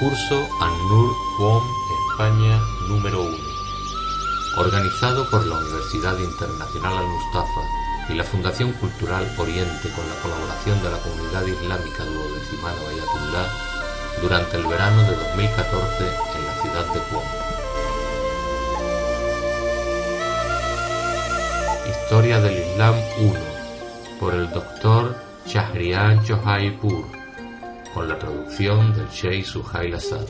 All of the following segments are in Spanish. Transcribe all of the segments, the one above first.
Concurso An-Nur QOM España número 1, organizado por la Universidad Internacional Al-Mustafa y la Fundación Cultural Oriente con la colaboración de la Comunidad Islámica Duodecimana Bayatullah durante el verano de 2014 en la ciudad de QOM. Historia del Islam 1 por el Dr. Shahriar Johaipur, con la traducción del Sheikh Suhail Asad.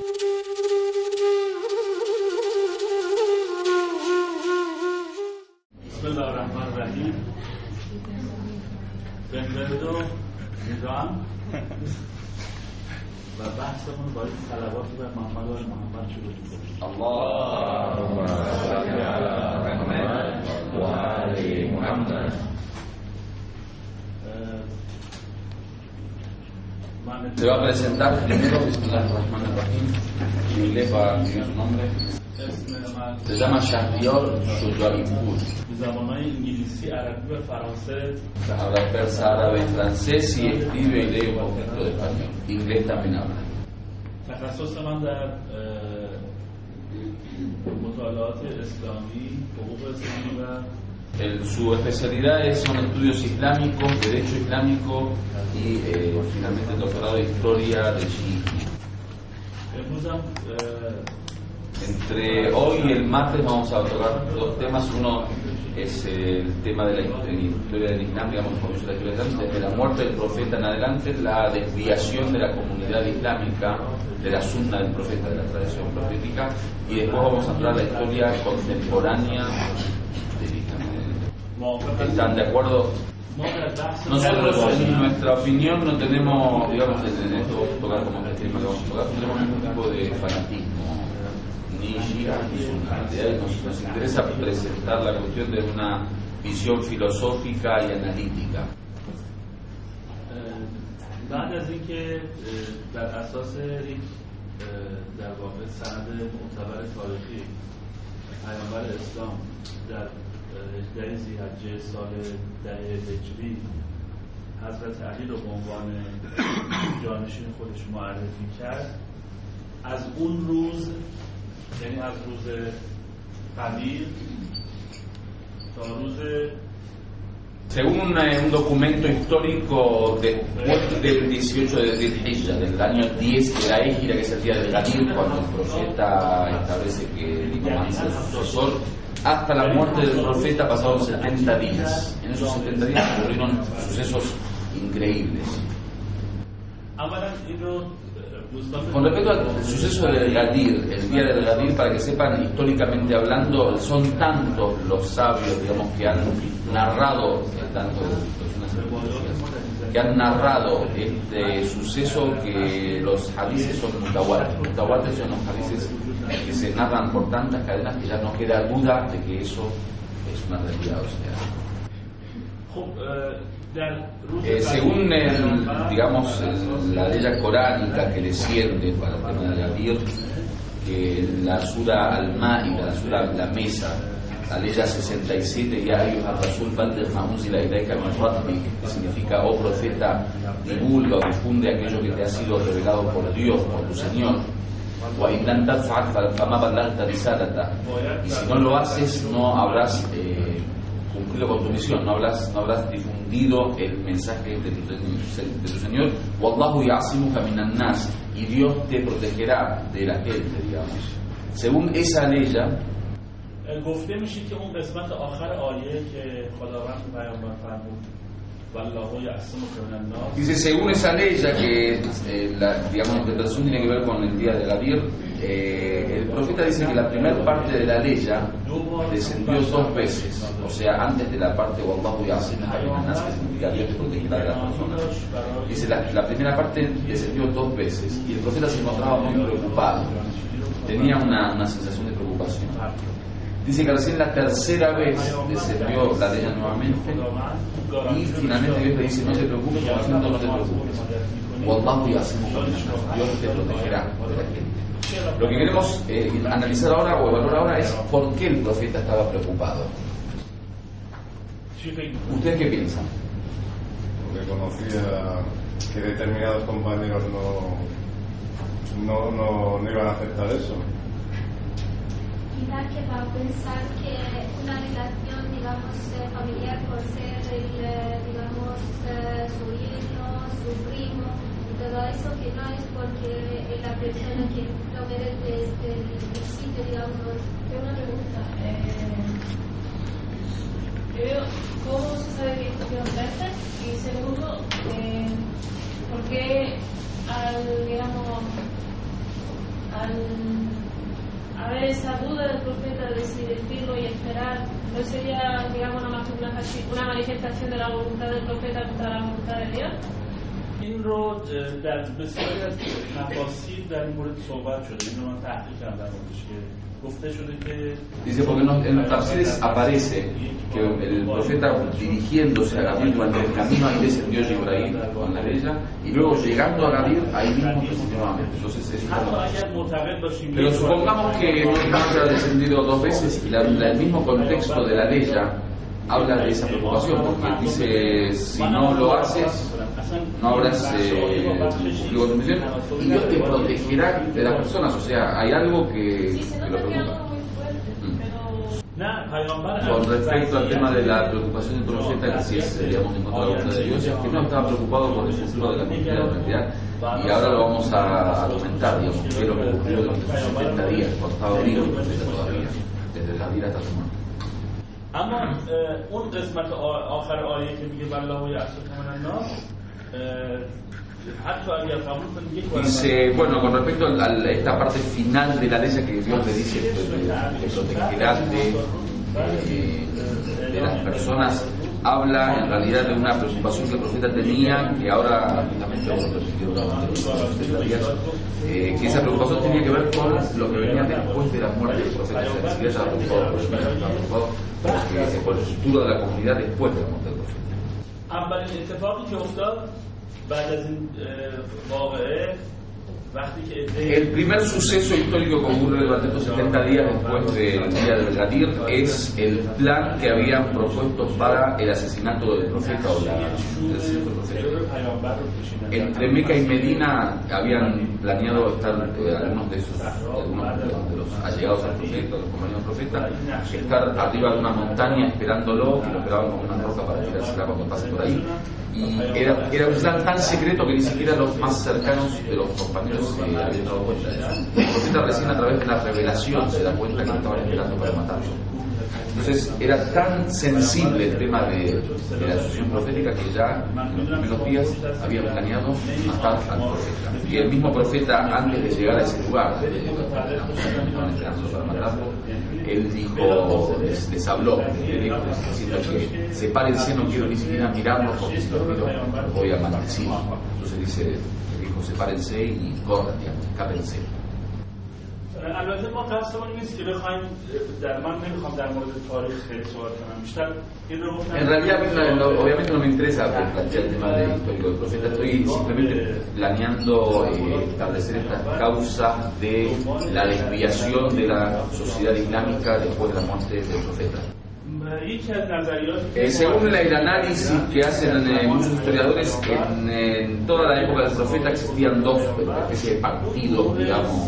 Bismillahirrahmanirrahim. Bienvenido Iran. و بحثمون با این صلوات بر محمد و محمد شروع می‌کنیم. اللهم صل على محمد و آل محمد. Te va a presentar primero, Bismillahirrahmanirrahim, en inglés va a decir su nombre. Se llama Shahriar Johaipur. Habla persa, árabe, francés y escribe y lee un poquito de español. Inglés también habla. تخصص من در مطالعات اسلامی، حقوق اسلامی و Su especialidad son estudios islámicos, derecho islámico y finalmente el doctorado de historia de chiismo. Entre hoy y el martes vamos a tocar dos temas. Uno es el tema de la historia del Islam, digamos, como dice la historia del Islam, desde la muerte del profeta en adelante, la desviación de la comunidad islámica de la sunna del profeta, de la tradición profética, y después vamos a entrar a la historia contemporánea del Islam. ¿Están de acuerdo? Nosotros, en nuestra opinión, no tenemos, digamos, en esto vamos a tocar como el tema que vamos a tocar, no tenemos ningún tipo de fanatismo, ni shia ni sunna. Nos interesa presentar la cuestión de una visión filosófica y analítica. بعد از اینکه در اساس یک در واقع سند معتبر تاریخی پیامبر اسلام در 18 ذی‌حجه سال 10 هجری حضرت علی رو به عنوان جانشین خودش معرفی کرد، از اون روز، یعنی از روز قدیر تا روز Según un documento histórico después del 18 de Dhul-Hijjah, del año 10 de la Égira, que es el día del Gadir, cuando el profeta establece que el imam es el sucesor, hasta la muerte del profeta pasaron 70 días. En esos 70 días ocurrieron sucesos increíbles. Con respecto al suceso del Gadir, el día del Gadir, para que sepan, históricamente hablando, son tantos los sabios, digamos, que han narrado, este suceso, que los hadices son mutawatir. Mutawatir son los hadices que se narran por tantas cadenas que ya no queda duda de que eso es una realidad. O sea, según la ley coránica que desciende para el tema de la Gadir, que la sura Al-Ma'ida, la sura La Mesa, la ley 67, ya hay una Rasul Balder Mahmuz y la Ilaika Rabbik, que significa, oh profeta, divulga o difunde aquello que te ha sido revelado por Dios, por tu Señor. Y si no lo haces, no habrás cumplido con tu misión, no habrás difundido el mensaje de tu Señor. Wallahu ya'simuka minan nas, y Dios te protegerá de la gente, digamos. Según esa ley, گفته میشه که اون قسمت آخر آیه که خداوند پیامبر فرمود والله یعصمک من الناس. Dice, según esa ley, ya que digamos, la interpretación tiene que ver con el día de Gadir, el profeta dice que la primera parte de la ley descendió dos veces, o sea, antes de la parte Wallahu ya'simuka minan nas, que significa Dios te protegerá de las personas. Dice, la primera parte descendió dos veces y el profeta se encontraba muy preocupado, tenía una sensación de preocupación. Dice que recién la tercera vez descendió la ley nuevamente y finalmente Dios le dice, no te preocupes, no te preocupes. Wallahu ya'simuka minan nas, Dios te protegerá de la gente. Lo que queremos analizar ahora o evaluar ahora es por qué el profeta estaba preocupado. ¿Ustedes qué piensan? Porque conocía que determinados compañeros no iban a aceptar eso. Quizá que va a pensar que una relación, digamos, familiar por ser, digamos, sobrino, su primo, y todo eso, que no es porque la persona que lo merece el sitio, digamos. Tengo una pregunta. Primero, ¿cómo se sabe que hicieron veces? Y segundo, ¿por qué al haber esa duda del profeta de si decirlo y esperar, no sería, digamos, una manifestación de la voluntad del profeta contra la voluntad de Dios? این رو در بسیاری از تفاسیر در این مورد صحبت شده. این رو من تحقیق کردم در موردش که گفته شده که Dice, porque en los tafsires aparece que el profeta dirigiéndose a Gadir durante el camino, ahí descendió Ibrahim con la leya, y luego llegando a Gadir, ahí mismo descendió nuevamente. Entonces es pero supongamos que no haya descendido dos veces, y el mismo contexto de la leya habla de esa preocupación, porque dice, si no lo haces, no habrás cumplido tu misión, y Dios te protegerá de las personas. O sea, hay algo que lo preocupa. Con respecto al tema de la preocupación del profeta, que si es, digamos, en contra de la voluntad de Dios, es que no estaba preocupado por el futuro de la comunidad de la humanidad, y ahora lo vamos a comentar, digamos, qué es lo que ocurrió durante sus 70 días, cuando estaba vivo el profeta todavía, desde la vida hasta su muerte. اما اون قسمت آخر آیه که میگه والله یعصمک من الناس حتی اگر قبول کنید dice, bueno, con respecto a esta parte final de la ley que Dios le dice que protegerá de las personas, habla en realidad de una preocupación que el profeta tenía, que ahora justamente que esa preocupación tenía que ver con lo que venía después de la muerte del profeta. O sea, estaba preocupado por el futuro de la comunidad después de la muerte del profeta. اولین اتفاقی که افتاد بعد از این واقعه El primer suceso histórico que ocurre durante estos 70 días después del día del Gadir es el plan que habían propuesto para el asesinato del profeta o del cierto profeta. Entre Meca y Medina habían planeado estar algunos de los allegados al profeta, los compañeros del profeta, estar arriba de una montaña esperándolo, que lo esperaban con una roca para tirársela cuando pase por ahí. Y era un plan tan secreto que ni siquiera los más cercanos de los compañeros se habían dado cuenta de eso. El profeta recién a través de la revelación se da cuenta que lo estaban esperando para matarlo. Entonces era tan sensible el tema de la sucesión profética que ya en los primeros días habían planeado matar al profeta. Y el mismo profeta, antes de llegar a ese lugar, estaban esperando para matarlo, él dijo, les habló diciendo que sepárense, no quiero ni siquiera mirarlos porque si los miro voy a maldecir. Entonces dijo sepárense y corran, escápense. البته ما قصدمون نیست که بخوایم من نمیخوام در مورد تاریخ خیلی صحبت کنم بیشتر این رو گفتم. En realidad obviamente no me interesa plantear el tema de histórico del profeta, estoy simplemente planeando establecer estas causas de la desviación de la sociedad islámica después de la muerte del profeta. Según el análisis que hacen muchos historiadores, en toda la época del profeta existían dos especies de partidos, digamos,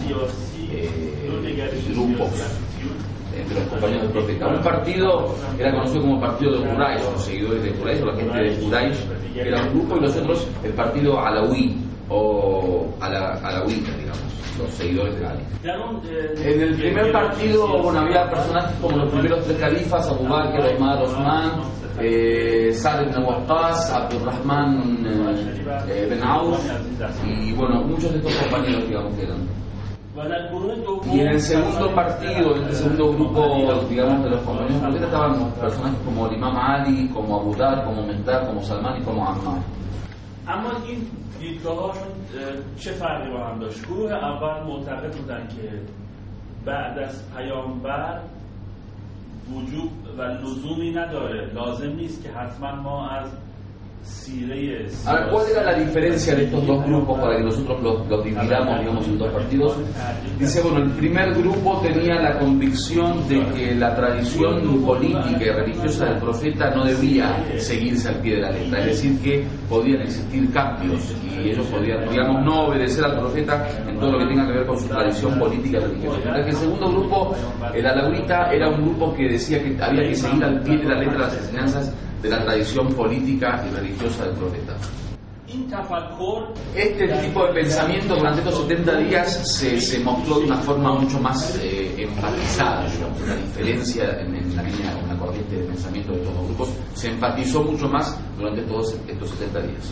grupos entre los compañeros del profeta. Un partido era conocido como el partido de Quraysh, los seguidores de Quraysh o la gente de Quraysh, que era un grupo, y los otros el partido Alawi o alawita, digamos, los seguidores de Ali. En el primer partido, bueno, había personajes como los primeros tres califas, Abu Bakr, Omar, Osman, Sa'd ibn Waqqas, Abdurrahman Ben Auf, y bueno, muchos de estos compañeros, digamos, que eran. Y en el segundo partido, en el segundo grupo, digamos, de los compañeros del profeta estaban personajes como el Imam Ali, como Abu Dhar, como Mehtar, como Salman y como Ammar. اما این دیدگاهاشون چه فرقی با هم داشت؟ گروه اول معتقد بودن که بعد از پیامبر وجوب و لزومی نداره، لازم نیست که حتما ما از Ahora, ¿cuál era la diferencia de estos dos grupos para que nosotros los dividamos, digamos, en dos partidos? Dice, bueno, el primer grupo tenía la convicción de que la tradición política y religiosa del profeta no debía seguirse al pie de la letra, es decir, que podían existir cambios y ellos podían, digamos, no obedecer al profeta en todo lo que tenga que ver con su tradición política y religiosa. Mientras que el segundo grupo, el alawita, era un grupo que decía que había que seguir al pie de la letra las enseñanzas de la tradición política y religiosa del profeta. Este tipo de pensamiento durante estos 70 días se mostró de una forma mucho más enfatizada, digamos, la diferencia en la línea, en la corriente de pensamiento de todos los grupos se enfatizó mucho más durante todos estos 70 días.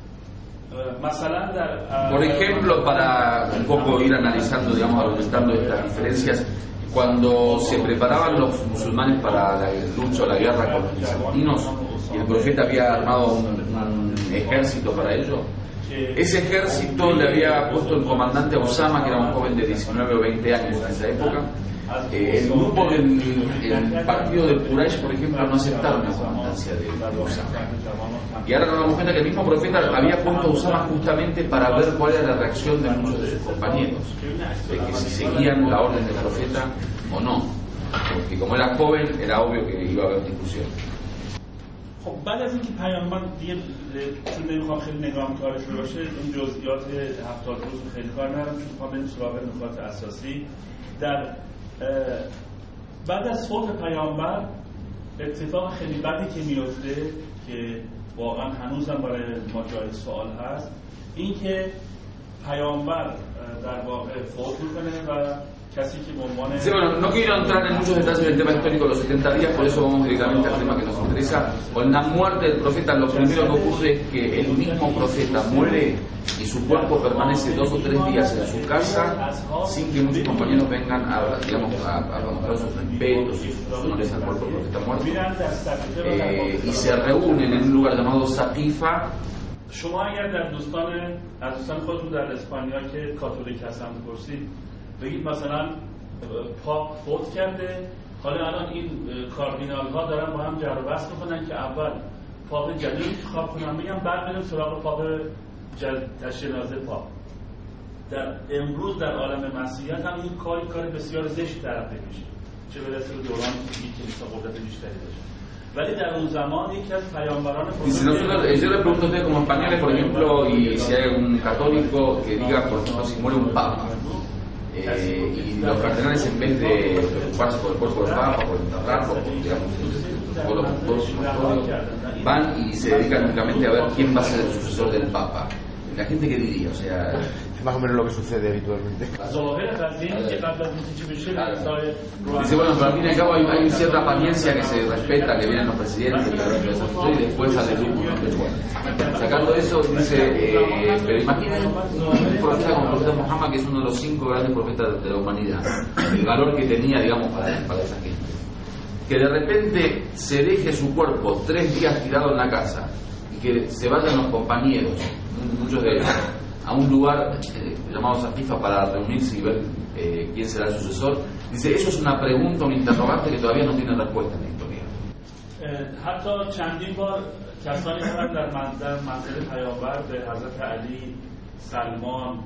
Por ejemplo, para un poco ir analizando, digamos, argumentando estas diferencias, cuando se preparaban los musulmanes para la lucha o la guerra con los bizantinos y el profeta había armado un ejército para ello, ese ejército le había puesto el comandante a Usama, que era un joven de 19 o 20 años en esa época. El grupo del partido de Quraysh, por ejemplo, no aceptaron la comandancia de Usama. Y ahora nos damos cuenta que el mismo profeta había puesto a Usama justamente para ver cuál era la reacción de muchos de sus compañeros, de que si seguían la orden del profeta o no, porque como era joven era obvio que iba a haber discusión. بعد از اینکه پیامبر دیگه چون نمیخوام خیلی نگاه کارش رو باشه اون جزئیات 70 روز خیلی کار ندارم چون میخوام بریم سراغ نکات اساسی. در بعد از فوت پیامبر اتفاق خیلی بدی که میفته که واقعا هنوزم برای ما جای سوال هست، این که پیامبر در واقع فوت میکنه و Sí, bueno, no quiero entrar en muchos detalles del tema histórico de los 70 días, por eso vamos directamente al tema que nos interesa. Con la muerte del profeta, lo primero que ocurre es que el mismo profeta muere y su cuerpo permanece 2 o 3 días en su casa sin que muchos compañeros vengan a, digamos, a mostrar sus respetos y sus honores al cuerpo del profeta muerto. Y se reúnen en un lugar llamado Saqifa. شما اگر در دوستان خودتون در اسپانیا که کاتولیک هستن بپرسید بگید مثلا پاپ فوت کرده، حالا الان این کاردینال ها دارن با هم جر و بحث میکنن که اول پاپ جدید انتخاب کنن، میگن بعد بریم سراغ پاپ جنازه پاپ. در امروز در عالم مسیحیت هم این کار بسیار زشت طرف میشه، چه برسه به دوران کلیسا قدرت بیشتری داشت. ولی در اون زمان یکی از پیامبران yo le pregunto a ustedes como españoles, por ejemplo, y si hay un católico que diga, por ejemplo, si muere un papa, y los cardenales en vez de preocuparse por el cuerpo del papa, por enterrarlo, por, digamos, van y se dedican únicamente a ver quién va a ser el sucesor del papa. La gente que diría, o sea, es más o menos lo que sucede habitualmente. Dice, bueno, pero al fin y al cabo hay cierta apariencia que se respeta, que vienen los presidentes y después sale el humo, ¿no? Sacando eso, dice, pero imaginen un profeta como el profeta Muhammad, que es uno de los 5 grandes profetas de la humanidad, el valor que tenía, digamos, para esa gente, que de repente se deje su cuerpo 3 días tirado en la casa y que se vayan los compañeros, muchos de ellos, a un lugar llamado Saqifa para reunirse y ver quién será el sucesor. Dice, eso es una pregunta, un interrogante que todavía no tiene respuesta en la historia. حتی چندین بار کسانی هم در منزل پیامبر به حضرت علی، سلمان،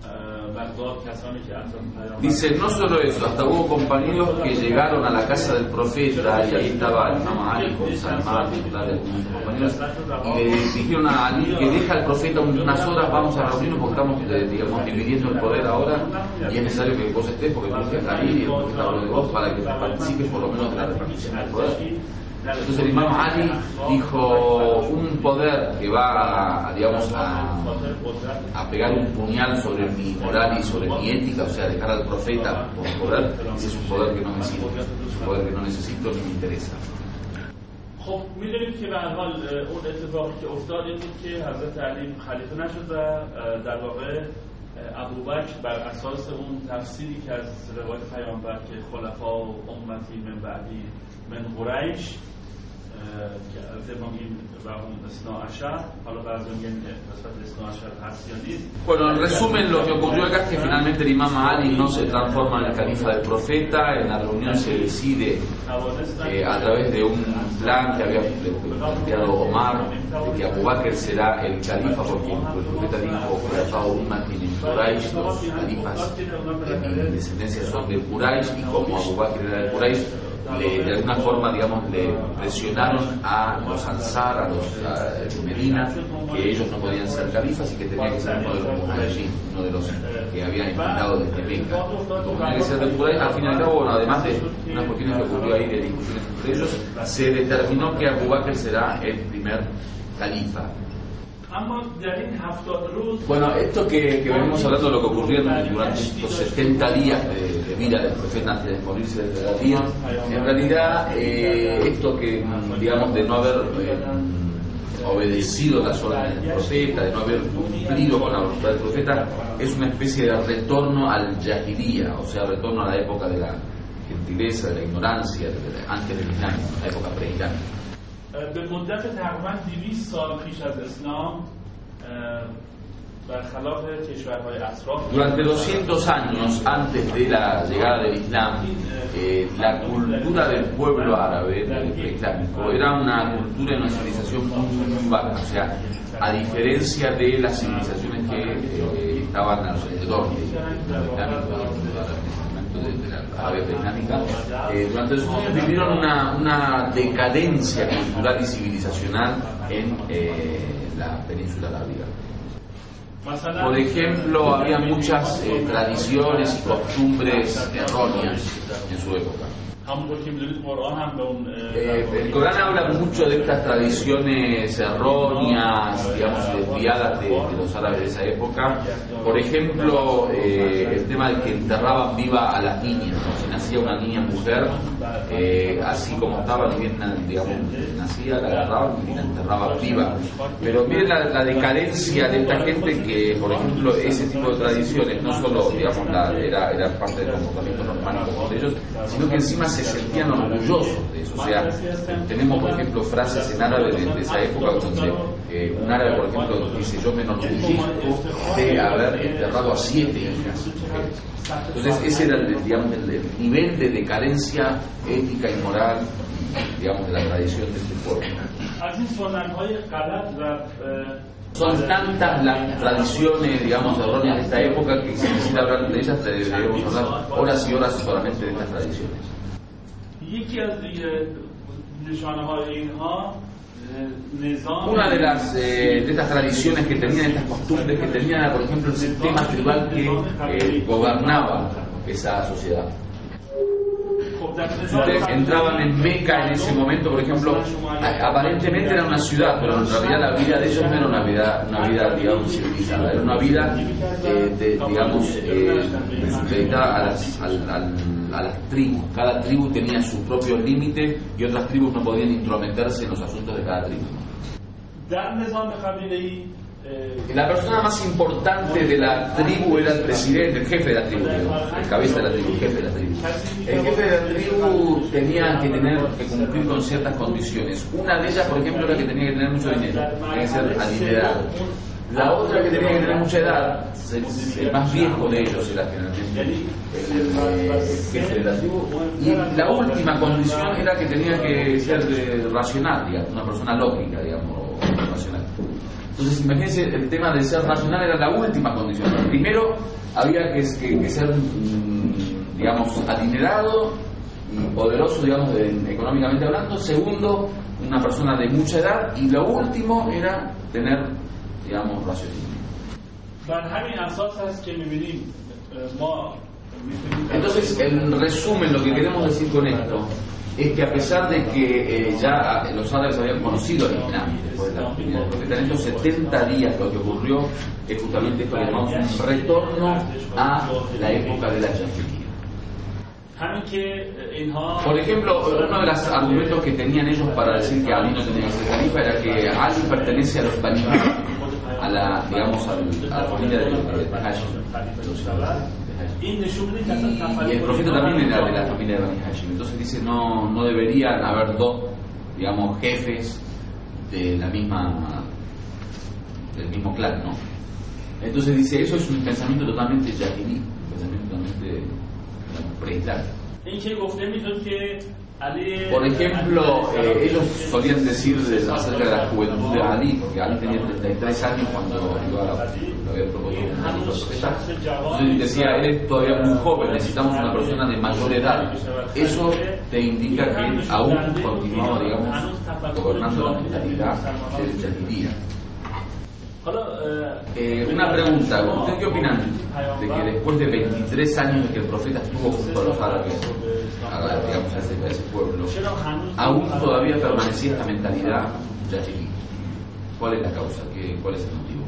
Dice, no solo eso, hasta hubo compañeros que llegaron a la casa del profeta y ahí estaba el imam Ali con Salman y algunos compañeros y le dijeron a Ali que deja al profeta unas horas, vamos a reunirnos porque estamos, digamos, dividiendo el poder ahora y es necesario que vos estés porque el profeta Ali y el profeta habla de vos para que participes por lo menos de la repartición del poder. Entonces el imam Ali dijo, un poder que va, digamos, a pegar un puñal sobre mi moral y sobre mi ética, o sea, dejar al profeta por poder, ese es un poder que no me sirve, es un poder que no necesito ni me interesa. خب می‌دونیم که به هر حال اون اتفاقی که افتاد این بود که حضرت علی خلیفه نشد و در واقع ابوبکر بر اساس اون تفسیری که از روایت پیامبر که خلفاء امتی من بعدی من قریش که البته ما میگیم و اون اثنا عشر، حالا بعضی میگن نسبت اثنا عشر هست یا نیست. Bueno, en resumen, lo que ocurrió acá es que finalmente el imam Ali no se transforma en el califa del profeta. En la reunión se decide a través de un plan que había planteado Omar, de que Abu Bakr será el califa, porque el profeta dijo: Quraysh, los califas en descendencia son de Quraysh, y como Abu Bakr era de Quraysh, de alguna forma, digamos, le presionaron a los Ansar, a los de Medina, que ellos no podían ser califas y que tenía que ser uno de los Muhajirin, uno de los que habían invitado desde Meca. Como tenía que ser de Quraysh, al fin y al cabo, bueno, además de unas cuestiones que ocurrió ahí de discusiones entre ellos, se determinó que Abu Bakr será el primer califa. Bueno, esto que venimos hablando de lo que ocurrió durante estos 70 días de vida del profeta antes de morirse de la vida, en realidad esto que, digamos, de no haber obedecido las órdenes del profeta, de no haber cumplido con la voluntad del profeta, es una especie de retorno al Jahiliya, o sea, retorno a la época de la gentileza, de la ignorancia, antes del Islam, la época preislámica. به مدت تقریبا 200 سال پیش از اسلام برخلاف کشورهای اطراف Durante 200 años antes de la llegada del Islam, la cultura del pueblo árabe, del preislámico, era una cultura y una civilización muy baja, o sea, a diferencia de las civilizaciones que estaban alrededor del islámico, de la Arabia Islámica, durante esos años vivieron una decadencia cultural y civilizacional en la península arábiga. Por ejemplo, había muchas tradiciones y costumbres erróneas en su época. El Corán habla mucho de estas tradiciones erróneas, digamos, desviadas de los árabes de esa época. Por ejemplo, el tema de que enterraban viva a las niñas, ¿no? Si nacía una niña mujer, así como estaba, ni bien, digamos, nacía, la agarraban y la enterraban viva. Pero miren la decadencia de esta gente que, por ejemplo, ese tipo de tradiciones no solo, digamos, era parte del comportamiento normal de ellos, sino que encima se sentían orgullosos de eso. O sea, tenemos, por ejemplo, frases en árabe de esa época donde un árabe, por ejemplo, dice: yo me enorgullezco de haber enterrado a 7 hijas. Entonces ese era, digamos, el nivel de decadencia ética y moral, digamos, de la tradición de este pueblo. Son tantas las tradiciones, digamos, erróneas de esta época que si quisiera hablar de ellas debemos hablar horas y horas solamente de estas tradiciones. Una de estas tradiciones que tenían, estas costumbres que tenían, era, por ejemplo, el sistema tribal que gobernaba esa sociedad. Ustedes entraban en Meca en ese momento, por ejemplo, aparentemente era una ciudad, pero en realidad la vida de ellos no era una vida, digamos, civilizada, era una vida, digamos, dedicada a las tribus. Cada tribu tenía sus propios límites y otras tribus no podían intrometerse en los asuntos de cada tribu. La persona más importante de la tribu era el presidente, el jefe de la tribu, el cabeza de la tribu, el jefe de la tribu. El jefe de la tribu tenía que cumplir con ciertas condiciones. Una de ellas, por ejemplo, era que tenía que tener mucho dinero, tenía que ser adinerado. La otra, que tenía que tener mucha edad, el más viejo de ellos era generalmente el jefe de la tribu. Y la última condición era que tenía que ser racional, digamos, una persona lógica, digamos, racional. Entonces, imagínense, el tema de ser racional era la última condición. Primero, había que ser, digamos, adinerado y poderoso, digamos, económicamente hablando. Segundo, una persona de mucha edad. Y lo último era tener, digamos, racionalismo. Entonces, en resumen, lo que queremos decir con esto es que a pesar de que ya los árabes habían conocido el Islam después de la venida del profeta, en estos 70 días lo que ocurrió es justamente esto que llamamos un retorno a la época de la Jahiliya. Por ejemplo, uno de los argumentos que tenían ellos para decir que Ali no tenía que ser califa era que Ali pertenece a los Bani Hashim, a la, digamos, a la familia de Hashim. Y el profeta también era de la familia de Bani Hashim. Entonces dice, no deberían haber dos digamos, jefes de del mismo clan, ¿no? Entonces dice, eso es un pensamiento totalmente jahilí, un pensamiento totalmente preislámico. Por ejemplo, ellos solían decir acerca de la juventud de Ali, porque Ali tenía 33 años cuando lo había propuesto como profeta. Entonces decía, él es todavía muy joven, necesitamos una persona de mayor edad. Eso te indica que aún continuaba, digamos, gobernando la mentalidad del jahilía. Una pregunta, ¿ustedes qué opinan de que después de 23 años de que el profeta estuvo junto a los árabes, digamos, a ese pueblo, aún todavía permanecía esta mentalidad yahilí? ¿Cuál es la causa? ¿Cuál es el motivo?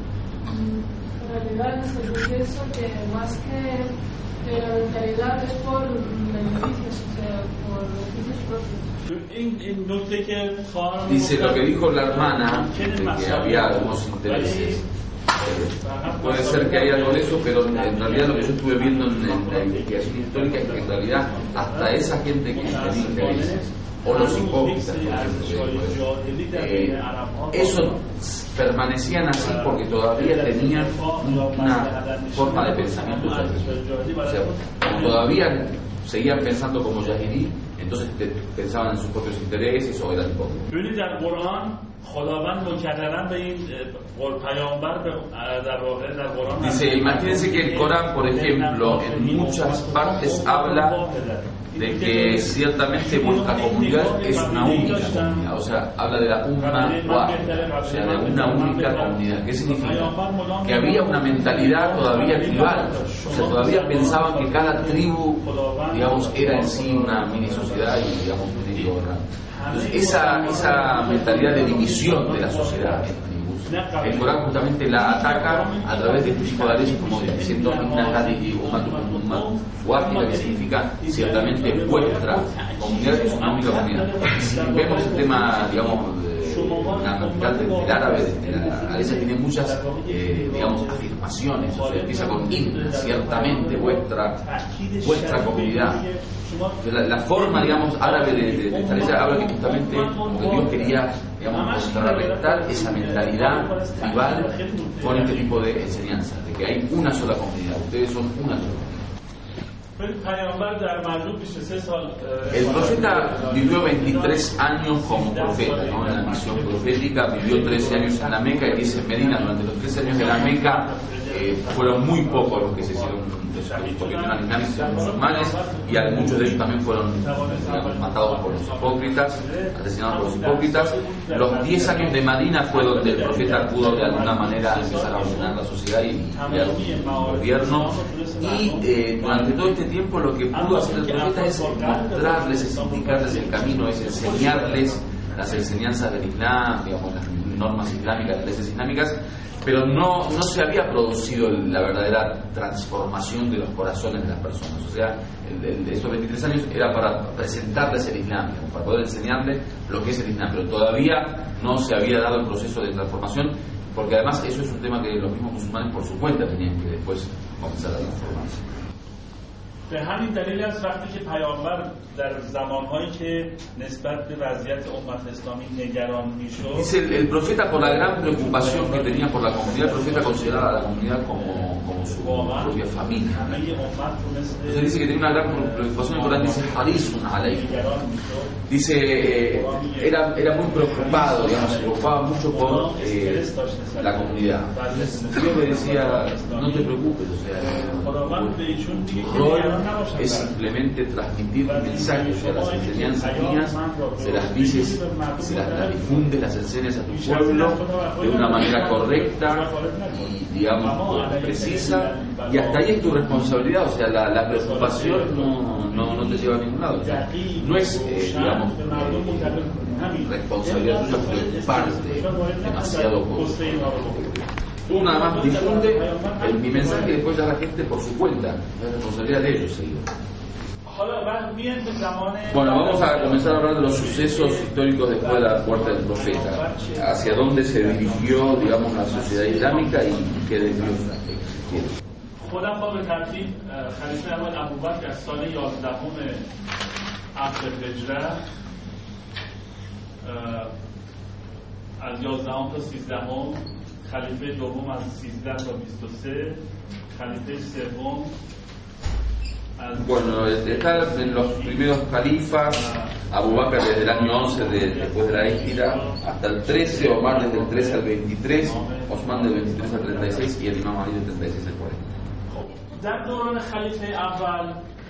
En realidad yo pienso que más que la mentalidad es por beneficios, o sea, por beneficios propios. Dice lo que dijo la hermana, de que había algunos intereses. Puede ser que haya algo de eso, pero en realidad lo que yo estuve viendo en la investigación histórica es que en realidad hasta esa gente que tenía intereses, o los hipócritas, eso permanecían así porque todavía tenían una forma de pensamiento yahilí. O sea, todavía seguían pensando como yahilí, entonces pensaban en sus propios intereses o eran hipócritas. Dice, imagínense que el Corán, por ejemplo, en muchas partes habla de que ciertamente vuestra comunidad es una única comunidad, o sea, habla de la umma wahida, o sea, de una única comunidad. ¿Qué significa? Que había una mentalidad todavía tribal, o sea, todavía pensaban que cada tribu, digamos, era en sí una mini sociedad y, digamos, un mini gobernante. Entonces, esa mentalidad de división de la sociedad en tribus, el Corán justamente la ataca a través de este tipo de leyes, como diciendo que significa ciertamente vuestra comunidad es una única comunidad. Si vemos el tema, digamos, la capital del árabe, a veces tiene muchas, digamos, afirmaciones, o sea, empieza con inna, ciertamente vuestra comunidad. La forma, digamos, árabe de esta ley habla que justamente porque Dios quería, digamos, contrarrestar esa mentalidad tribal con este tipo de enseñanzas, de que hay una sola comunidad, ustedes son una sola comunidad. El profeta vivió 23 años como profeta, ¿no? En la misión profética, vivió 13 años en la Meca y 10 en Medina. Durante los 13 años de la Meca fueron muy pocos los que se hicieron convirtieron al Islam y fueron musulmanes, y muchos de ellos también fueron, digamos, matados por los hipócritas, asesinados por los hipócritas. Los 10 años de Medina fue donde el profeta pudo de alguna manera empezar a ordenar la sociedad y crear un gobierno, y durante todo este tiempo lo que pudo hacer el profeta es mostrarles, es indicarles el camino, es enseñarles las enseñanzas del Islam, digamos, las normas islámicas, las leyes islámicas, pero no se había producido la verdadera transformación de los corazones de las personas. O sea, esos 23 años era para presentarles el Islam, para poder enseñarles lo que es el Islam, pero todavía no se había dado el proceso de transformación, porque además eso es un tema que los mismos musulmanes por su cuenta tenían que después comenzar a transformarse. به همین دلیل است وقتی که پیامبر در زمانهایی که نسبت به وضعیت امت اسلامی نگران میشد. Dice el profeta, por la gran preocupación que tenía por la comunidad, el profeta consideraba a la comunidad como su propia familia. Entonces dice que tenía una gran preocupación, por la dice harisun alayhi. Dice era muy preocupado, digamos, se preocupaba mucho por la comunidad. Dios le decía, no te preocupes, o sea, tu rol es simplemente transmitir el mensaje, o sea, las enseñanzas mías, se las dices, se las difundes, las enseñas a tu pueblo de una manera correcta y, digamos, precisa, y hasta ahí es tu responsabilidad, o sea, la preocupación no te lleva a ningún lado, o sea, no es, digamos, responsabilidad tuya preocuparte demasiado por tú nada más difunde mi mensaje y después ya la gente por su cuenta, la responsabilidad de ellos seguir. Bueno, vamos a comenzar a hablar de los sucesos históricos después de la muerte del profeta, hacia dónde se dirigió, digamos, la sociedad islámica y qué debió. خودم با به ترتیب خلیفه اول ابوبکر از سال 11 عصر هجره از 11 تا 13 خلیفه دوم از 13 تا 23 خلیفه سوم. Bueno, está en los primeros califas, Abu Bakr desde el año 11 después de la Hijra hasta el 13, Omar desde el 13 al 23, Osman del 23 al 36 y el Imam Ali del 36 al 40. در دوران خلیفه اول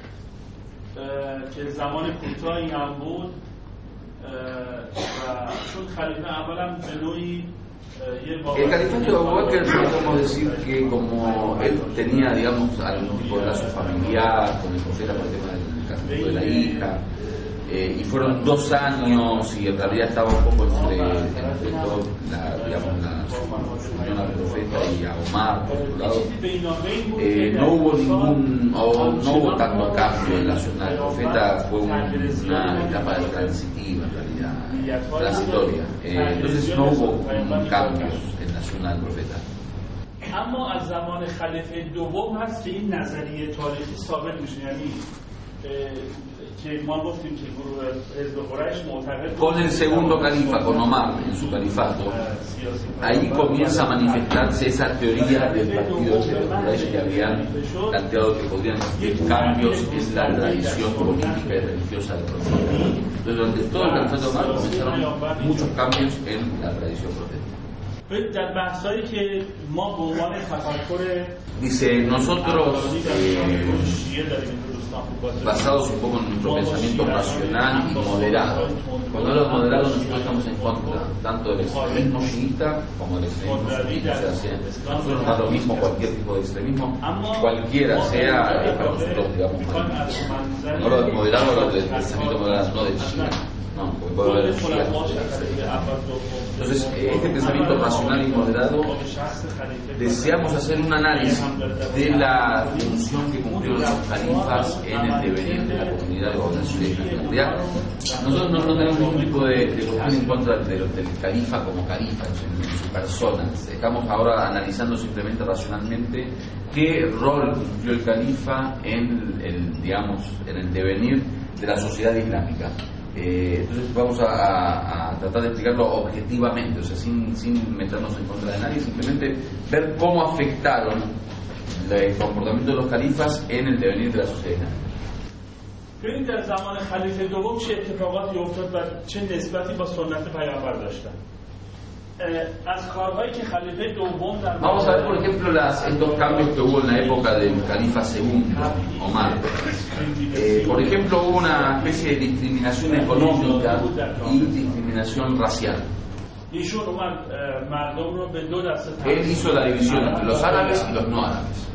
که زمان کوتاهی هم بود و چون خلیفه اول هم به نوعی El califato de Abu Bakr podemos decir que como él tenía, digamos, algún tipo de lazo familiar con el profeta por el tema del casamiento de la hija, y fueron 2 años y en realidad estaba un poco entre todo la unión al profeta y a Omar por otro lado, no hubo tanto cambio en la zona del profeta, fue una etapa transitiva en realidad, transitoria, entonces no hubo cambios en la zona del profeta. اما از زمان خلیفه دوم هست که این نظریه تاریخی ثابت میشه، یعنی con el segundo califa, con Omar en su califato, ahí comienza a manifestarse esa teoría del partido de los Quraysh que habían planteado que podrían existir cambios en la tradición política y religiosa del profeta. Entonces, durante todo el califato de Omar comenzaron muchos cambios en la tradición profética. Dice, nosotros basados un poco en nuestro pensamiento racional y moderado. Cuando hablo de moderado, nosotros estamos en contra tanto del extremismo chiita como del extremismo sunita. O sea, nosotros nos da lo mismo cualquier tipo de extremismo, cualquiera sea para nosotros, digamos, no lo de moderado, lo del pensamiento moderado, no del chiita. No, porque puede haber entonces, este pensamiento racional y moderado, deseamos hacer un análisis de la función que cumplieron los califas en el devenir de la comunidad de gobernación. En realidad, nosotros no tenemos ningún tipo de cuestión en contra del califa como califa, en su persona. Estamos ahora analizando simplemente racionalmente qué rol cumplió el califa en el devenir de la sociedad islámica. Entonces vamos a tratar de explicarlo objetivamente, o sea, sin meternos en contra de nadie, simplemente ver cómo afectaron el comportamiento de los califas en el devenir de la sociedad. ببینید در زمان خلیفه دوم چه اتفاقاتی افتاد و چه نسبتی با سنت پیامبر داشتن. از کارهایی که خلیفه دوم در Vamos a ver, por ejemplo, estos cambios que hubo en la época del califa segundo, Omar. Por ejemplo, hubo una especie de discriminación económica y discriminación racial. Él hizo la división entre los árabes y los no árabes.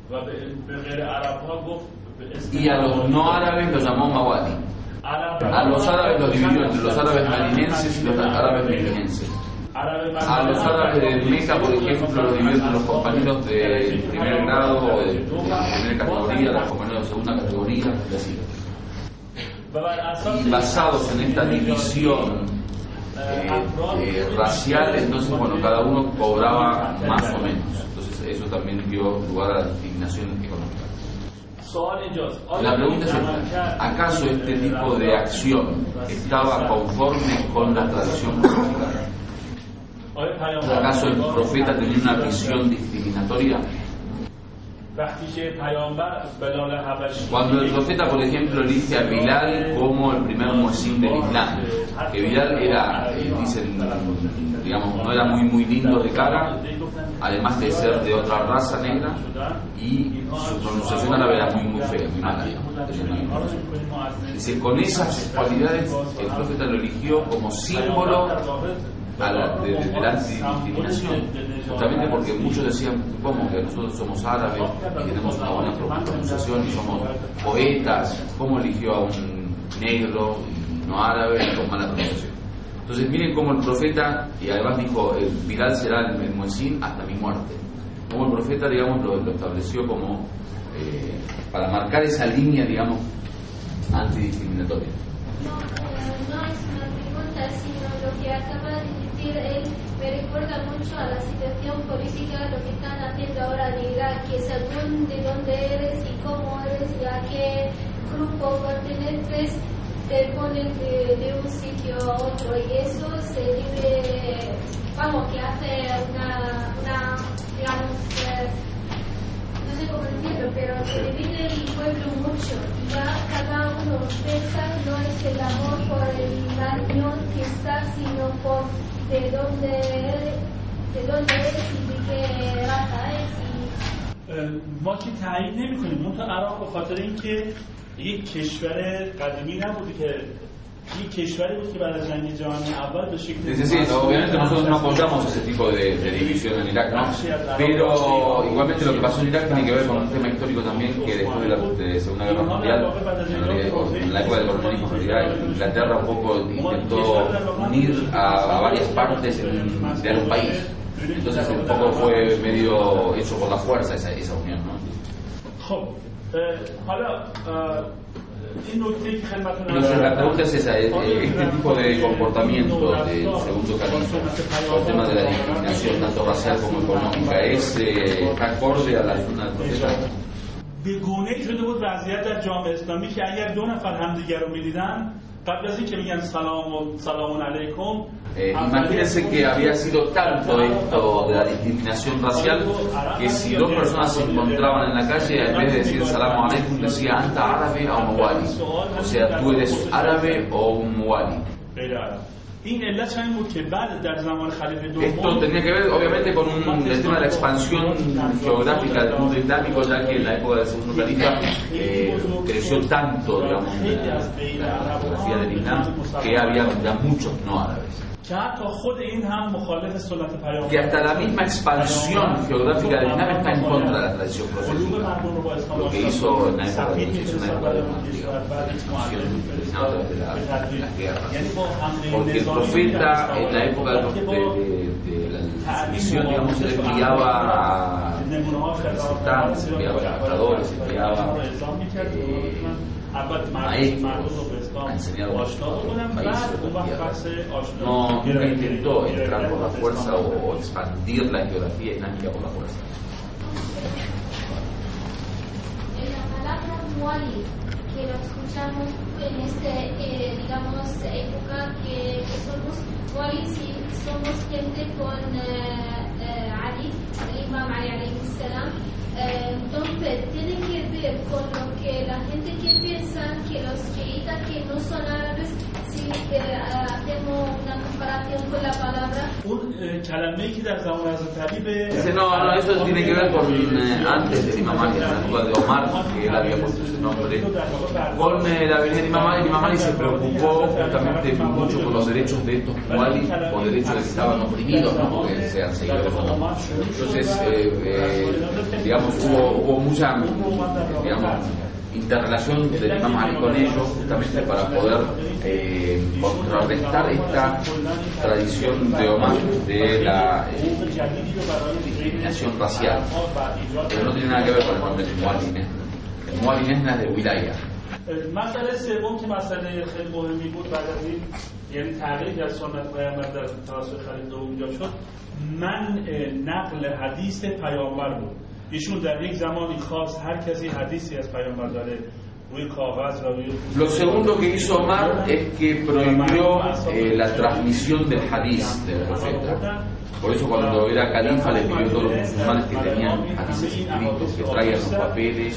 Y a los no árabes los llamó Mawali. A los árabes los dividió entre los árabes marinenses y los árabes medinenses. A los árabes de Meca, por ejemplo, los dividió entre los compañeros de primer grado o de primera categoría, los compañeros de segunda categoría, y así. Y basados en esta división racial, entonces, bueno, cada uno cobraba más o menos. Entonces, eso también dio lugar a la discriminación económica. La pregunta es esta: ¿acaso este tipo de acción estaba conforme con la tradición profética? ¿Acaso el profeta tenía una visión discriminatoria? Cuando el profeta, por ejemplo, elige a Bilal como el primer muezzin del Islam, que Bilal era, dicen, digamos, no era muy lindo de cara, además de ser de otra raza negra, y su pronunciación árabe era muy fea, muy mala. Dice, con esas cualidades el profeta lo eligió como símbolo de la antidiscriminación, justamente porque muchos decían, ¿cómo que nosotros somos árabes y tenemos una buena pronunciación y somos poetas? ¿Cómo eligió a un negro y no árabe con mala pronunciación? Entonces miren cómo el profeta, y además dijo, Bilal será el muezzin hasta mi muerte, como el profeta, digamos, lo estableció como para marcar esa línea, digamos, antidiscriminatoria. No es una pregunta, sino lo que acaba de decir él me recuerda mucho a la situación política, lo que están haciendo ahora en Irak, que según de dónde eres y cómo eres y a qué grupo perteneces, te ponen de un sitio a otro y eso se vive, vamos, que hace una digamos, no sé cómo decirlo, pero se divide el pueblo mucho y ya cada uno piensa no es el amor por el año que está, sino por de dónde eres y de qué raza es. ما که تایید نمی‌کنیم منتها عراق به خاطر اینکه یک کشور قدیمی نبوده که یک کشوری بود که بعد از جنگ جهانی اول به شکل obviamente nosotros no apoyamos ese tipo de división en Irak, ¿no? Pero igualmente lo que pasó en Irak tiene que ver con un tema histórico también, que después de la Segunda Guerra Mundial, en la época del colonialismo, en realidad Inglaterra un poco intentó unir a varias partes de un país. Entonces un poco fue medio hecho por la fuerza esa unión, ¿no? Entonces la pregunta es esa, este tipo de comportamiento del segundo califa, el tema de la discriminación tanto racial como económica, ¿es acorde a la sunna del profeta? به گونه‌ای شده بود وضعیت در جامعه اسلامی که اگر دو نفر همدیگر رو می‌دیدن قبل از اینکه میگن سلام علیکم imagínense que había sido tanto esto de la discriminación racial que si dos personas se encontraban en la calle, en vez de decir salam aleikum decía anta árabe o muwali, o sea tú eres árabe o un muwali. Esto tenía que ver obviamente con el tema de la expansión geográfica del mundo islámico, ya que en la época del segundo califa creció tanto, digamos, la geografía del Islam, que había ya muchos no árabes. Que hasta la misma expansión geográfica del Islam está en contra de la tradición profética, lo que hizo en la época de la expansión de las guerras, porque el profeta en la época de la misión, digamos, se enviaba a representantes, enviaba a embajadores, enviaba maestros a enseñar a los países de la tierra. Nunca intentó entrar por la fuerza o expandir la geografía islámica por la fuerza. En la palabra muali, que lo escuchamos en digamos, época que somos mualis y somos gente con Ali, el Imam Ali alayhi salam. Entonces tiene que ver con lo que la gente que piensa que los chiitas que no son árabes, si hacemos una comparación con la palabra. Dice, no, eso tiene que ver con antes del Imam Ali, en la época de Omar, que él había puesto ese nombre. Con la venida de Imam Ali se preocupó justamente mucho por los derechos de estos mualis, por derechos de que estaban oprimidos, no porque sean seguidores o no. Entonces, digamos, hubo mucha, digamos, interrelación del Imam Ali con ellos justamente para poder contrarrestar esta tradición de Omar de la discriminación racial, pero no tiene nada que ver con el nombre de Muali Nesna. El Muali Nesna es de Wilaya. مسئله سوم که مسئله خیلی مهمی بود بعد از این یعنی تغییر در سنت پیامبر در توسط خلیفه دوم ایجاد شد منع نقل حدیث پیامبر بود. ایشون در یک زمانی خاص هر کسی حدیثی از پیامبر داره روی کاغذ و روی Lo segundo que hizo Omar es que prohibió la transmisión del hadith del profeta. Por eso cuando era califa le pidió a todos los musulmanes que tenían hadices escritos que traigan los papeles,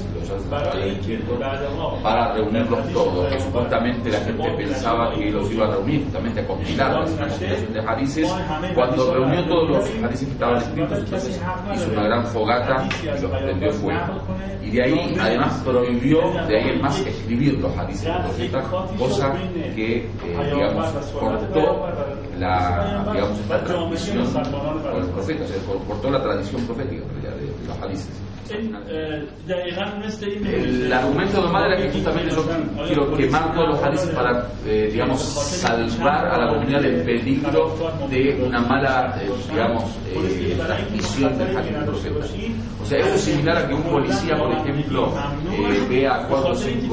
para reunirlos todos. Que supuestamente la gente pensaba que los iba a reunir justamente a compilar la transmisión de hadices. Cuando reunió todos los hadices que estaban escritos, entonces hizo una gran fogata y los prendió fuego. Y de ahí además prohibió de ahí en más escribir los hadices del profeta, cosa que digamos cortó esta transmisión por el profeta, o sea, cortó la tradición profética de los hadices. El argumento de Omar era que justamente yo quiero quemar todos los hadices para, digamos, salvar a la comunidad del peligro de una mala, digamos, transmisión del hadith del profeta. O sea, eso es similar a que un policía, por ejemplo, vea 4 o 5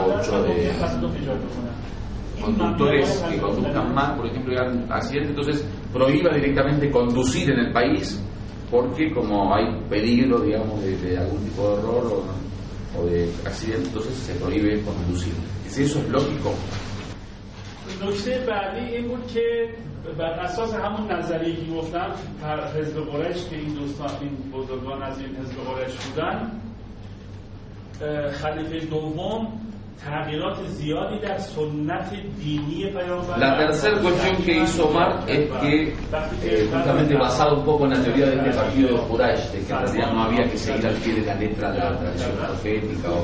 conductores que conduzcan mal, por ejemplo, llegan accidentes, entonces prohíba directamente conducir en el país porque como hay peligro, digamos, de algún tipo de error o no. o de accidente, entonces se prohíbe conducir. ¿Es eso es lógico? نکته بعدی این بود که بر اساس همون نظریه که گفتم حزب قریش که این دوستان این بزرگان از این حزب قریش بودن خلیفه دوم تغییرات زیادی در سنت دینی پیامبر. La tercera cuestión que hizo Omar es que, justamente basado un poco en la teoría de este partido de Quraysh, de que en realidad no había que seguir al pie de la letra de la tradición profética o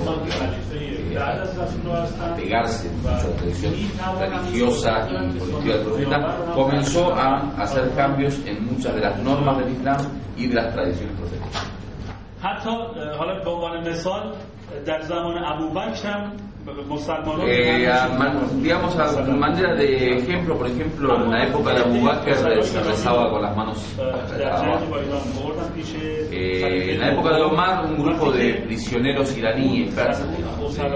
apegarse a la tradición religiosa y política del profeta, comenzó a hacer cambios en muchas de las normas del Islam y de las tradiciones proféticas. حتی حالا به عنوان مثال در زمان ابوبکر هم digamos a manera de ejemplo, por ejemplo, en la época de Abu Bakr se rezaba con las manos abajo. En la época de Omar, un grupo de prisioneros iraníes persas de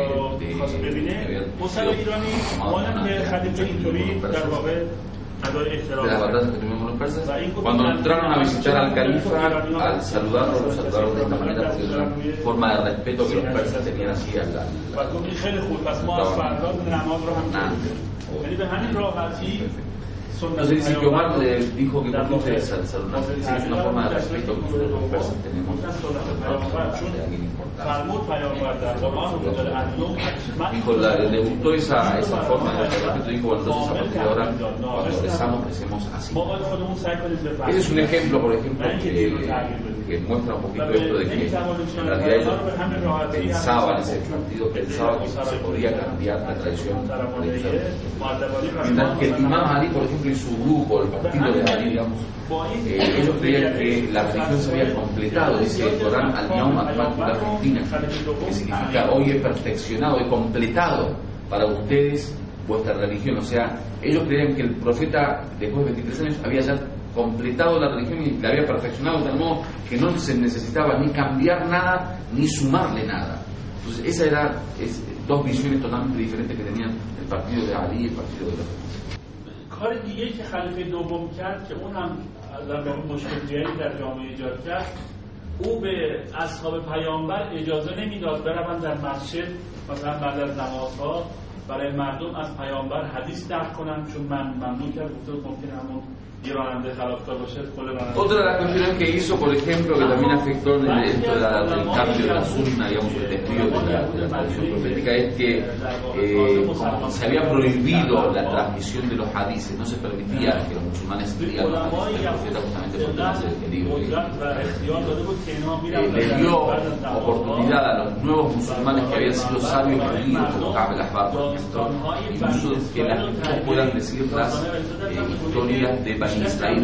las batallas que tuvimos los persas, cuando entraron a visitar al califa, al saludarlo, lo saludaron de esta manera, porque es una forma de respeto que los persas tenían así al no sé si Omar le dijo que por qué ustedes saludan, es una forma de respeto que nosotros los persas tenemos de alguien importante. Dijo, le gustó esa forma de respeto, dijo, bueno, entonces a partir de ahora, cuando rezamos así. Ese es un ejemplo, por ejemplo, que muestra un poquito esto de que en realidad ellos pensaban, ese partido pensaba que se podía cambiar la tradición religiosa. Mientras que el Imam Ali, por ejemplo, y su grupo, el partido de Ali, digamos, ellos creían que la religión se había completado, dice el Corán, al-Yawm akmaltu lakum dinakum, que significa hoy he perfeccionado, he completado para ustedes vuestra religión. O sea, ellos creían que el profeta, después de 23 años, había ya completado la religión y la había perfeccionado de tal modo que no se necesitaba ni cambiar nada ni sumarle nada. Entonces esa era dos visiones totalmente diferentes que tenían el partido de Ali y el partido de los demás. کار دیگه‌ای که خلیفه دوم کرد که اون هم در واقع مشکلیتی در جامعه ایجاد کرد، او به اصحاب پیامبر اجازه نمیداد بروند در مسجد مثلا بعد از نمازها برای مردم از پیامبر حدیث نقل کنند، چون ممنوع کرد، گفته ممکن همون راننده خلافکار باشه، کل راننده. Otra de las cuestiones que hizo, por ejemplo, que también afectó en esto del cambio de la sunna, digamos, el desvío de la tradición profética, es que como se había prohibido la transmisión de los hadices, no se permitía que los musulmanes digan los hadices del profeta justamente porque no se le dio oportunidad a los nuevos musulmanes que habían sido sabios perdidos, como Ka'b al-Ahbar, incluso que las personas puedan decir las historias de Israel.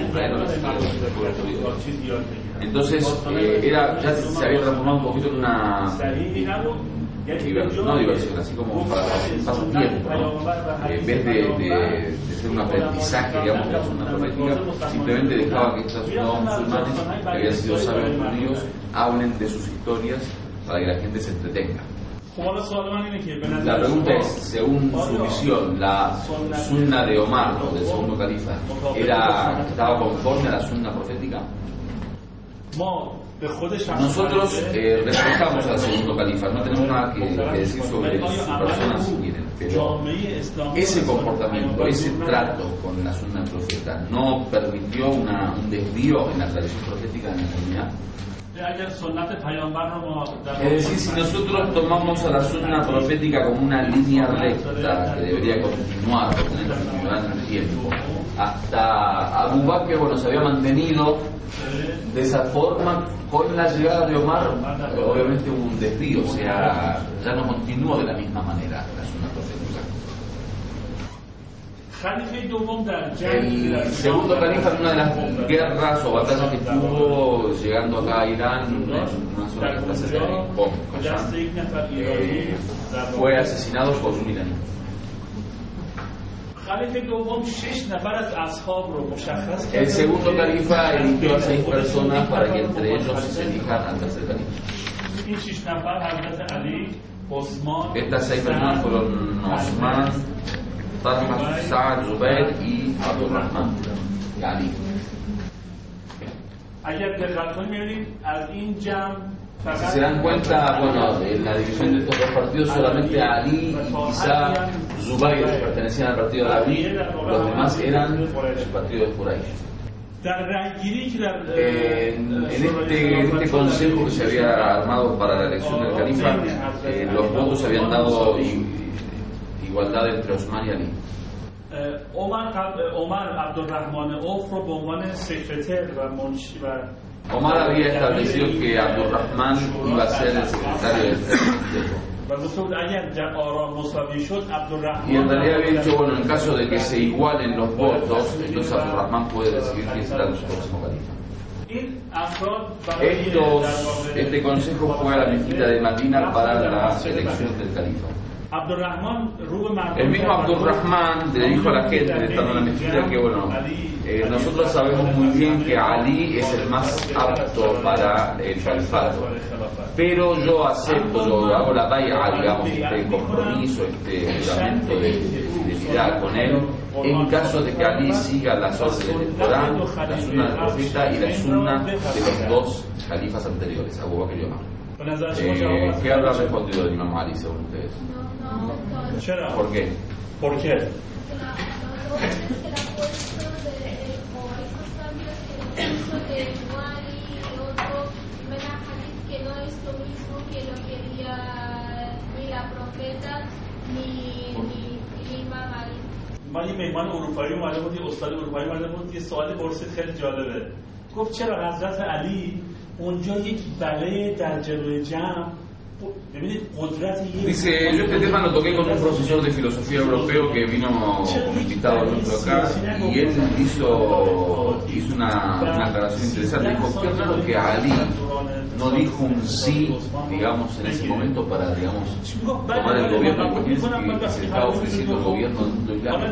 Entonces ya se había transformado un poquito en una no diversión, así como para pasar tiempo, ¿no? En vez de ser un aprendizaje, digamos, de la sunna profética, simplemente dejaba que estos nuevos musulmanes que habían sido sabios judíos hablen de sus historias para que la gente se entretenga. La pregunta es, según su visión, la sunna de Omar, o del segundo califa, ¿estaba conforme a la sunna profética? Nosotros respetamos al segundo califa, no tenemos nada que decir sobre su persona si quieren, pero ese comportamiento, ese trato con la sunna profeta, ¿no permitió un desvío en la tradición profética de la comunidad? Es decir, si nosotros tomamos a la sunna profética como una línea recta que debería continuar durante el tiempo, hasta Abu Bakr, bueno, se había mantenido de esa forma. Con la llegada de Omar, obviamente hubo un desvío, o sea, ya no continuó de la misma manera la sunna profética. El segundo califa, en una de las guerras o batallas que tuvo llegando acá a Irán, en una zona que está cerca de Qom, fue asesinado por un iraní. El segundo califa eligió a 6 personas para que entre ellos se elijan al tercer califa. Estas 6 personas fueron Osman, Talha, Sa'ad, Zubair y Abdurrahman y Ali. Si se dan cuenta, bueno, en la división de estos dos partidos solamente Ali y quizá Zubayr pertenecían al partido de David, los demás eran el partido de Quraysh. En este consejo que se había armado para la elección del califa, los votos se habían dado igualdad entre Osman y Ali. Omar había establecido que Abdurrahman iba a ser el secretario del consejo. Y en realidad había dicho, bueno, en caso de que se igualen los votos, entonces Abdurrahman puede decidir quién será el próximo califa. Este consejo fue a la mezquita de Madina para la elección del califa. El mismo Abdurrahman le dijo a la gente, estando en la mezquita, que bueno, nosotros sabemos muy bien que Ali es el más apto para el califato, pero yo acepto, yo hago la bai'a, digamos, este compromiso, este juramento de fidelidad con él, en caso de que Ali siga las órdenes del Corán, la sunna del profeta y la sunna de los dos califas anteriores, Abu Bakr y Omar. ¿Qué habrá respondido el Imam Ali según ustedes? ¿Por qué? ¿Por qué? من یه مهمان اروپایی اومده بود، یه استاد اروپایی اومده بود، یه سوالی پرسید خیلی جالبه. گفت چرا حضرت علی اونجا یک بله در جلوی جمع. Dice, yo este tema lo toqué con un profesor de filosofía europeo que vino invitado a nuestro acá y él hizo una aclaración interesante. Dijo, qué raro que Ali no dijo un sí, digamos, en ese momento para, digamos, tomar el gobierno, porque se estaba ofreciendo el gobierno de un islam,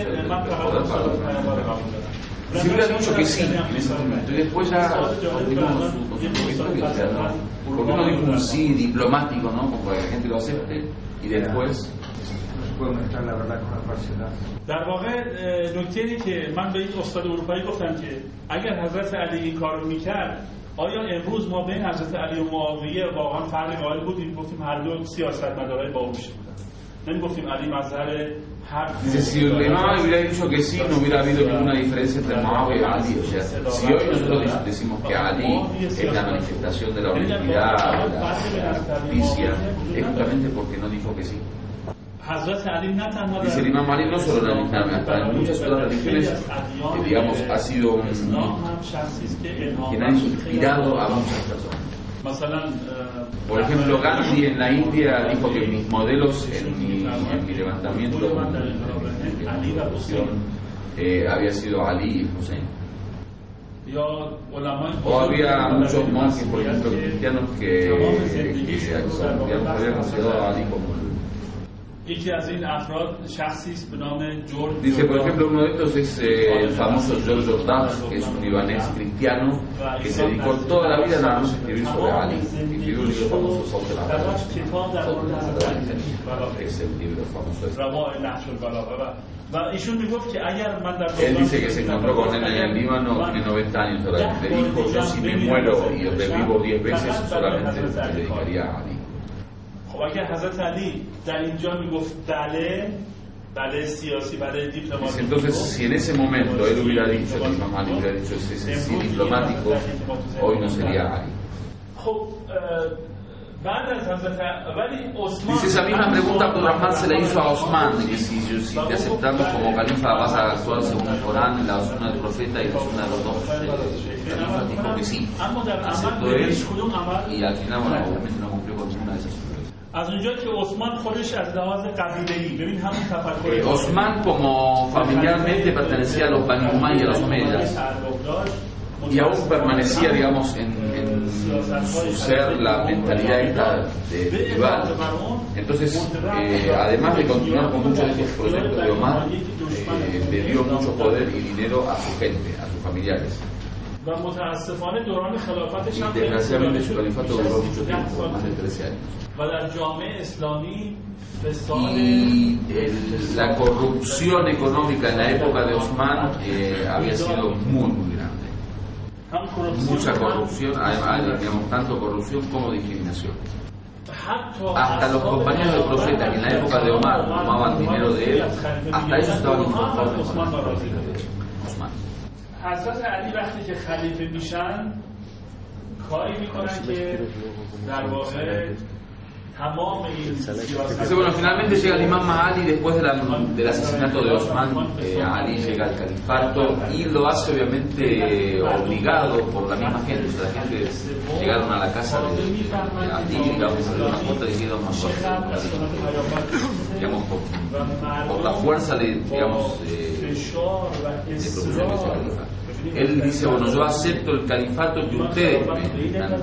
si hubiera dicho que sí en ese momento y después ya continuó con su historia, o sea, ¿por qué no dijo un sí diplomático, no? Como para que la gente lo acepte y después no se puede mezclar la verdad con la falsedad. در واقع نکته‌ای که من به این استاد اروپایی گفتم که اگر حضرت علی این کارو میکرد آیا امروز ما بین حضرت علی و معاویه واقعا فرق قائل بودیم؟ گفتیم هر دو سیاستمدارای باهوشی بودن. نمیگفتیم علی مظهر Dice, si el imam hubiera dicho que sí, no hubiera habido ninguna diferencia entre Muawiyah y Ali. O sea, si hoy nosotros decimos que Ali es la manifestación de la honestidad, de la justicia, es justamente porque no dijo que sí. Dice el imam Ali no solo en el Islam, hasta en muchas otras religiones, digamos, ha sido quien ha inspirado a muchas personas. Por ejemplo, Gandhi en la India dijo que mis modelos en mi levantamiento en mi revolución había sido Ali y Hussein. O había muchos monjes, por ejemplo, cristianos que habían considerado a Ali como Dice, por ejemplo, uno de estos es el famoso George Ordash, que es un libanés cristiano que se dedicó toda la vida nada más a escribir sobre Ali. Escribió un libro famoso sobre es el libro famoso. Él dice que se encontró con él en el Líbano, tiene 90 años ahora. Le dijo, yo si me muero y revivo 10 veces, solamente me dedicaría a Ali. Entonces, si en ese momento él hubiera dicho, el Imam Ali hubiera dicho ese sí diplomático, hoy no sería Ali. Dice, esa misma pregunta Abdurrahman se la hizo a Osman, de que si te aceptamos como califa vas a actuar según el Corán, la sunna del profeta y la sunna de los dos califas. Dijo que sí, aceptó él y al final, bueno, obviamente no cumplió con ninguna de esas sunnas. Osman como familiarmente pertenecía a los Bani Umayya y a los Omeyas y aún permanecía, digamos, en su ser la mentalidad esta de rival. Entonces, además de continuar con muchos de estos proyectos de Omar, le dio mucho poder y dinero a su gente, a sus familiares. Y desgraciadamente su califato duró mucho tiempo, más de 13 años. Y la corrupción económica en la época de Osman había sido muy grande. mucha corrupción, además, digamos, tanto corrupción como discriminación. Hasta los compañeros del profeta, que en la época de Omar tomaban dinero de él, hasta ellos estaban inconformes con la política de Osman. حضرت علی وقتی که خلیفه میشن کاری میکنن که در واقع تمام این سیاست. Bueno, finalmente llega el imam Ali después del asesinato de Osman. Ali llega al califato y lo hace obviamente obligado por la misma gente. O sea, la gente llegaron a la casa de Ali, digamos, a una puerta diciendo digamos, por la fuerza de, digamos, de propusieron que sea califa. Él dice, bueno, yo acepto el califato que ustedes me dan,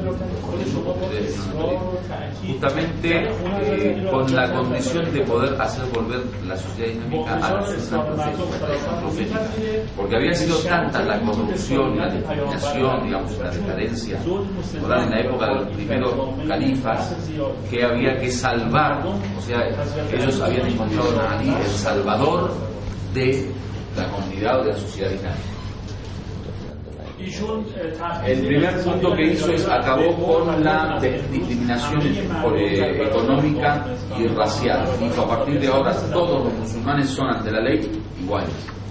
justamente con la condición de poder hacer volver la sociedad islámica a la sociedad profética, porque había sido tanta la corrupción y la discriminación, digamos, la decadencia, en la época de los primeros califas, que había que salvar, o sea, ellos habían encontrado en Ali el salvador de la comunidad o de la sociedad islámica. El primer punto que hizo es acabó con la discriminación económica y racial. Dijo, a partir de ahora todos los musulmanes son ante la ley iguales.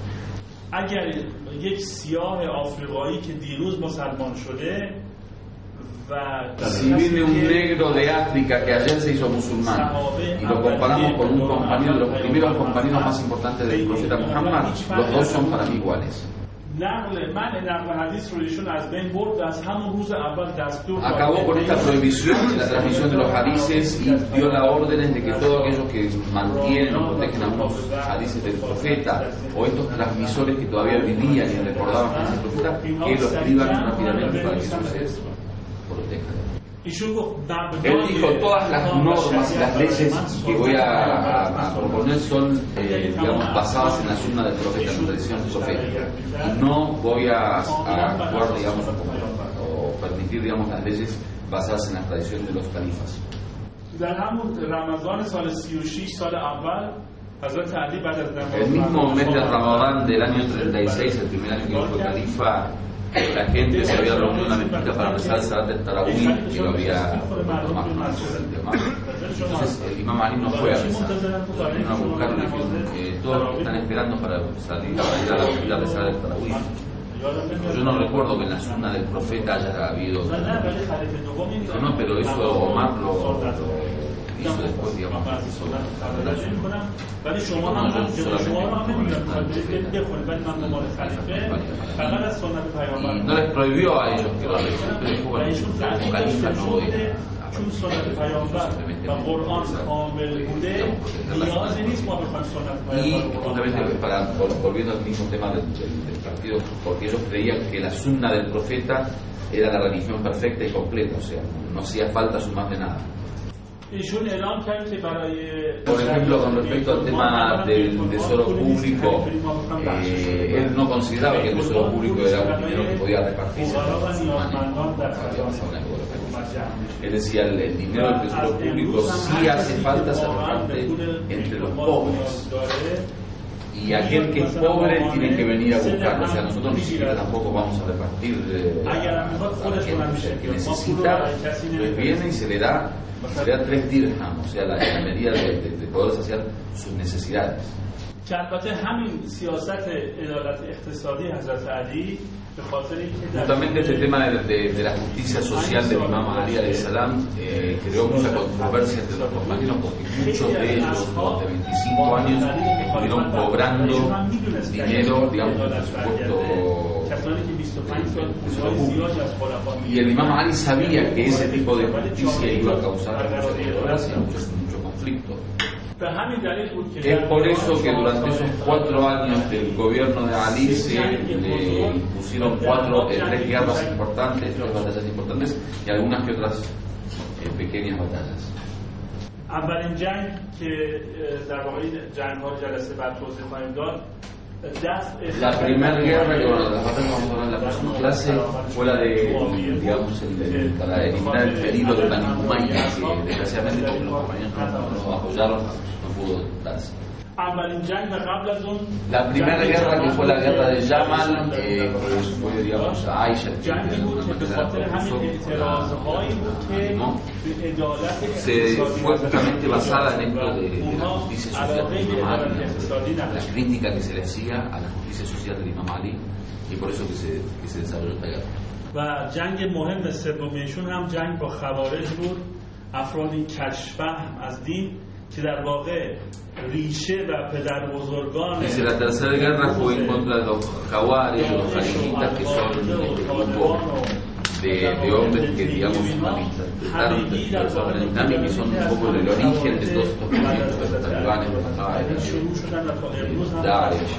Si viene un negro de África que ayer se hizo musulmán y lo comparamos con un compañero de los primeros compañeros más importantes del profeta Muhammad, los dos son para mí iguales. Acabó con esta prohibición de la transmisión de los hadices y dio la orden de que todos aquellos que mantienen o protegen algunos hadices del profeta o estos transmisores que todavía vivían y recordaban a ese profeta, que lo escriban rápidamente para que eso se proteja. Él dijo, todas las normas y las leyes que voy a proponer son digamos, basadas en la sunna del profeta, en la tradición del profeta, y no voy a actuar, digamos, o permitir, digamos, las leyes basadas en la tradición de los califas. El mismo mes de Ramadán del año 36, el primer año que fue califa, la gente se había reunido en una mezquita para rezar el Salat del Tarawih, que lo había tomado Entonces el imam Ali no fue a rezar, fueron a buscarlo y dijeron, todos están esperando para salir para ir a la mezquita a rezar el Tarawih. Yo no recuerdo que en la sunna del profeta haya habido. Dijo, no, pero eso Omar lo hizo después, digamos, y no les prohibió a ellos que lo realizaran, pero dijo, bueno, como califa no voy y justamente volviendo al mismo tema del partido, porque ellos creían que la sunna del profeta era la religión perfecta y completa, o sea, no hacía falta sumar de nada. Por ejemplo, con respecto al tema del tesoro público, él no consideraba que el tesoro público era un dinero que podía repartirse entre los musulmanes. Él decía, el dinero del tesoro público sí hace falta se reparte entre los pobres. Y aquel que es pobre tiene que venir a buscarlo. O sea, nosotros ni siquiera tampoco vamos a repartir a que necesita, pues viene y se le da 3 dirham, o sea, la medida de poder saciar sus necesidades. Justamente este tema de la justicia social del imam Ali alayhi salam creó mucha controversia entre los compañeros, porque muchos de ellos durante 25 años estuvieron cobrando dinero, digamos, del presupuesto público. Y el imam Ali sabía que ese tipo de justicia iba a causar mucha controversia, mucho conflicto. Es por eso que durante esos 4 años del gobierno de Ali se le impusieron 3 guerras importantes, 3 batallas importantes y algunas que otras pequeñas batallas. La primera guerra, que bueno, las batallas vamos a hablar en la próxima clase, fue la de, digamos, para eliminar el peligro de Bani Umayya, que desgraciadamente porque los compañeros no nos apoyaron, no pudo darse. اولین جنگ و قبل از اون La primera guerra, que fue la guerra de Yamal, que fue, digamos, a Aisha, جنگی بود که به خاطر همین اعتراضهایی بود که به عدالت se اقتصادی fue justamente basada en esto de la اونها justicia social علاقه del به Imam عدالت Ali, اقتصادی la نداشت. crítica que se le hacía a la justicia social del Imam Ali, y por eso que se desarrolló esta guerra. و جنگ مهم سومیشون هم جنگ با خوارج بود، افرادی کجفهم از دین که در واقع ریشه و پدر بزرگان Dice, la tercera guerra fue en contra de los jaguares, los jalistas, que son este grupo de hombres que, digamos, malinterpretaron el Islam y que son un poco el origen de todos estos movimientos, los talibanes, los Daesh,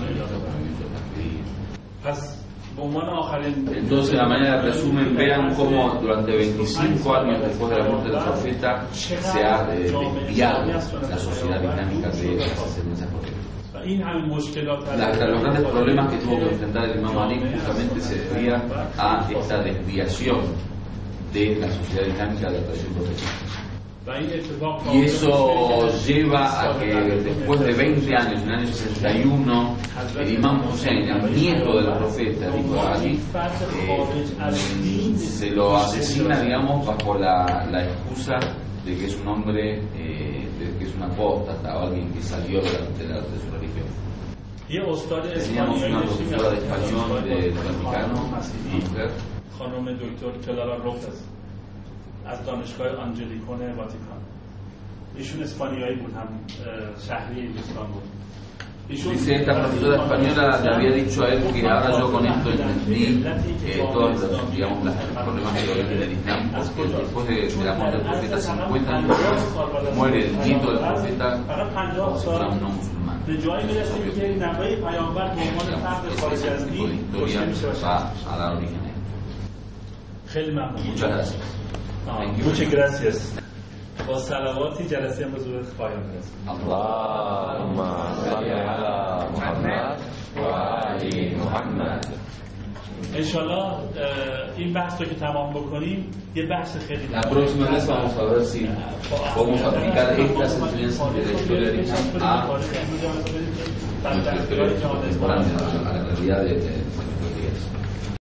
پس به عنوان آخرین Entonces, a manera de resumen, vean cómo durante 25 años después de la muerte del profeta se ha desviado la sociedad islámica de las enseñanzas correctas. و این همین مشکلات Los grandes problemas que tuvo que enfrentar el Imam Ali justamente se debían a esta desviación de la sociedad islámica de la tradición profética. و این اتفاق Y eso lleva a que después de 20 años, en el año 61, el Imam Hussein, el nieto del profeta, el hijo de Ali, se lo asesina, digamos, bajo la excusa de que es un hombre, de que es un apóstata o alguien que salió de su religión. یه استاد Teníamos اسپانیایی una داشتیم profesora de español del Vaticano, mujer, خانم دکتر کلارا روپز از دانشگاه آنجلیکون واتیکان. ایشون اسپانیایی بود، هم شهری هندوستان بود. Dice, esta profesora española le había dicho a él que ahora yo con esto entendí todos los, digamos, los problemas que hay en el Islam, porque después de la muerte del profeta, 50 años después, muere el nieto del profeta como si fuera un no musulmán. به جایی میرسیم که نوه پیامبر به عنوان فرد خارج از دین کشته میشه. Va a dar origen a esto. خیلی ممنون. Muchas gracias. Muchas gracias. با صلواتی جلسه امروز رو پایان برسیم. اللهم صل على محمد و آل محمد. انشالله این بحث رو که تمام بکنیم یه بحث خیلی La próxima vez vamos a ver si podemos aplicar estas enseñanzas de la historia del Islam a la realidad de